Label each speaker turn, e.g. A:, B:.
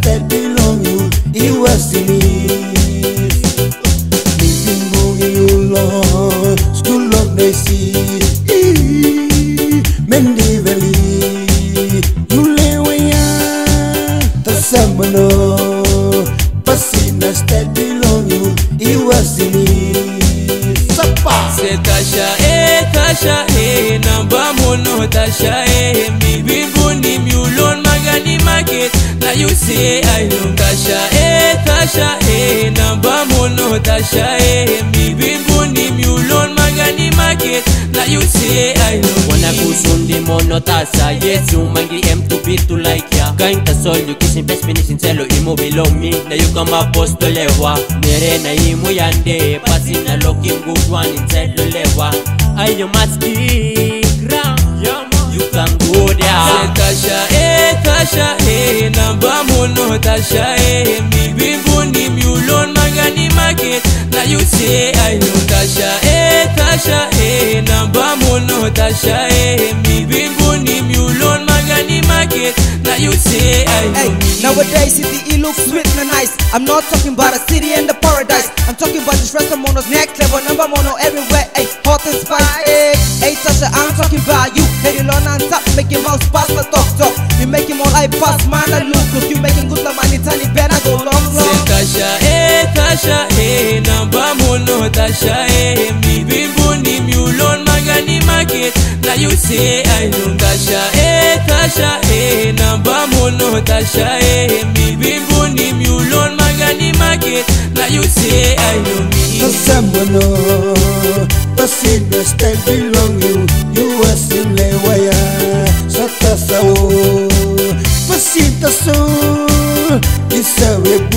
A: that belong you, it was in it. Living you long, school of the sea, Mendivali, you lay away, Tasamano, Pasinas that belong you, it was in it. Sapa.
B: Say Tasha, namba mono Tasha, mi binguni mulon magani market. Now you say I know Tasha, namba mono Tasha, mi binguni mulon magani market. Now you say I know.
C: Wanna go Sunday mono Tasha, yes you mangi M2B to like ya. Kain tasol you kissing best finish in cello imo below me. Now you come up post to lewa. Nere na imo yande, passing a looking good one inside the lewa. I must be ground, you can go there.
B: Say Tasha, namba mono Tasha, mi binguni mulon magani market. Now you say I know Tasha, namba mono Tasha, mi binguni mulon magani market. Now you say I know.
D: Nowadays city it looks sweet and nice. I'm not talking about a city and the paradise. I'm talking about this rest of mono's next level. Number mono everywhere, hot and spicy. Hey Tasha, I'm talking about you. Hey, you learn on top, making mouse pass the talk. You making more I pass, man, I look. You making good money, tiny better go long.
B: Say Tasha, namba mono Tasha, mi binguni mulon magani market. Now you say I know Tasha, namba mono Tasha, mi binguni mulon magani market. Now you say I know me.
A: Tasamano, Pasinas that belong you was in Lewaya, Satasao, Pasitaso, Isawe